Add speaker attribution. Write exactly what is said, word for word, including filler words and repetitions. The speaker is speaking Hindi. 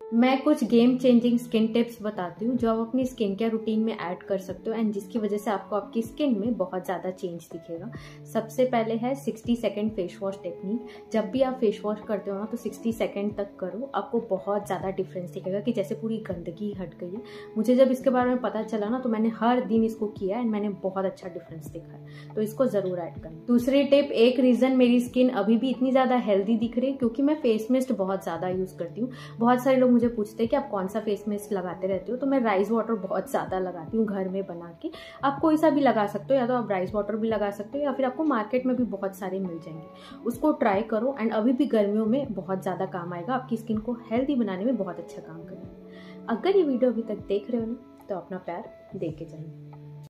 Speaker 1: मैं कुछ गेम चेंजिंग स्किन टिप्स बताती हूँ जो आप अपनी स्किन केयर रूटीन में ऐड कर सकते हो एंड जिसकी वजह से आपको आपकी स्किन में बहुत ज़्यादा चेंज दिखेगा। सबसे पहले है sixty second face wash technique. जब भी आप फेस वॉश करते हो ना तो सिक्सटी सेकेंड तक करो, आपको बहुत ज़्यादा डिफरेंस दिखेगा कि जैसे पूरी गंदगी हट गई है। मुझे जब इसके बारे में पता चला ना तो मैंने हर दिन इसको किया एंड मैंने बहुत अच्छा डिफरेंस दिखा है, तो इसको ज़रूर ऐड करना। दूसरी टिप, एक रीज़न मेरी स्किन अभी भी इतनी ज़्यादा हेल्दी दिख रही है क्योंकि मैं फेस मिस्ट बहुत ज़्यादा यूज़ करती हूँ। बहुत सारे लोग मुझे पूछते हैं कि आप कौन सा फेस मिस्ट लगाते रहते हो, तो मैं राइस वाटर बहुत ज़्यादा लगाती हूँ घर में बना के। आप कोई सा भी लगा सकते हो, या तो आप राइस वाटर भी लगा सकते हो या फिर आपको मार्केट में भी बहुत सारे मिल जाएंगे। उसको ट्राई करो एंड अभी भी गर्मियों में बहुत ज़्यादा काम आएगा, आपकी स्किन को हेल्दी बनाने में बहुत अच्छा काम करेगा। अगर ये वीडियो अभी तक देख रहे हो ना तो अपना प्यार दे के जाइए।